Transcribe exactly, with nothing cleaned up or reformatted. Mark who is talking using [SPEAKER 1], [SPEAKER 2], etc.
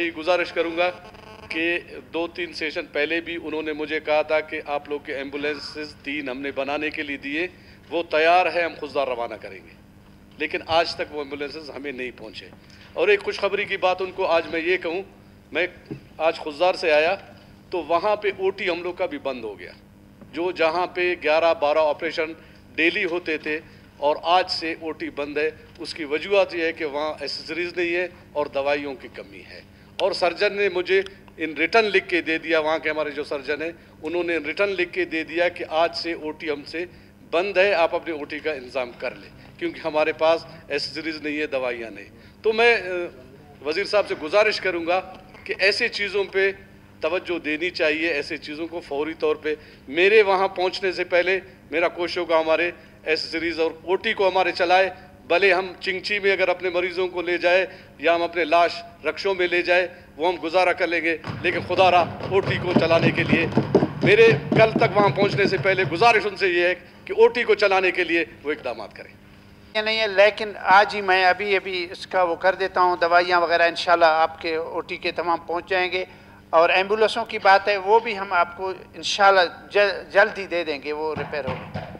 [SPEAKER 1] गुजारिश करूंगा कि दो तीन सेशन पहले भी उन्होंने मुझे कहा था कि आप लोग के एम्बुलेंसेस तीन हमने बनाने के लिए दिए, वो तैयार है, हम खुशदार रवाना करेंगे, लेकिन आज तक वो एम्बुलेंसेस हमें नहीं पहुंचे। और एक खुशखबरी की बात उनको आज मैं ये कहूँ, मैं आज खुशदार से आया तो वहाँ पे ओटी हम लोग का भी बंद हो गया। जो जहाँ पे ग्यारह बारह ऑपरेशन डेली होते थे और आज से ओटी बंद है, उसकी वजूहत ये है कि वहाँ एसेसरीज़ नहीं है और दवाइयों की कमी है। और सर्जन ने मुझे इन रिटर्न लिख के दे दिया, वहाँ के हमारे जो सर्जन हैं उन्होंने रिटर्न लिख के दे दिया कि आज से ओटी हमसे बंद है, आप अपने ओटी का इंतज़ाम कर लें, क्योंकि हमारे पास एसेसरीज़ नहीं है, दवाइयाँ नहीं। तो मैं वज़ीर साहब से गुजारिश करूँगा कि ऐसे चीज़ों पे तवज्जो देनी चाहिए, ऐसे चीज़ों को फौरी तौर पे मेरे वहाँ पहुँचने से पहले मेरा कोशिश होगा हमारे एसेसरीज़ और ओटी को हमारे चलाए। भले हम चिंगची में अगर अपने मरीज़ों को ले जाए या हम अपने लाश रक्षों में ले जाए, वो हम गुजारा कर लेंगे, लेकिन खुदारा ओटी को चलाने के लिए मेरे कल तक वहाँ पहुँचने से पहले गुजारिश उनसे ये है कि ओटी को चलाने के लिए वो इक़दाम करें।
[SPEAKER 2] ये नहीं है, लेकिन आज ही मैं अभी अभी इसका वो कर देता हूँ, दवाइयाँ वगैरह इंशाल्लाह आपके ओटी के तमाम पहुँच जाएंगे। और एम्बुलेंसों की बात है, वो भी हम आपको इंशाल्लाह जल, जल्द ही दे देंगे, वो रिपेयर होगा।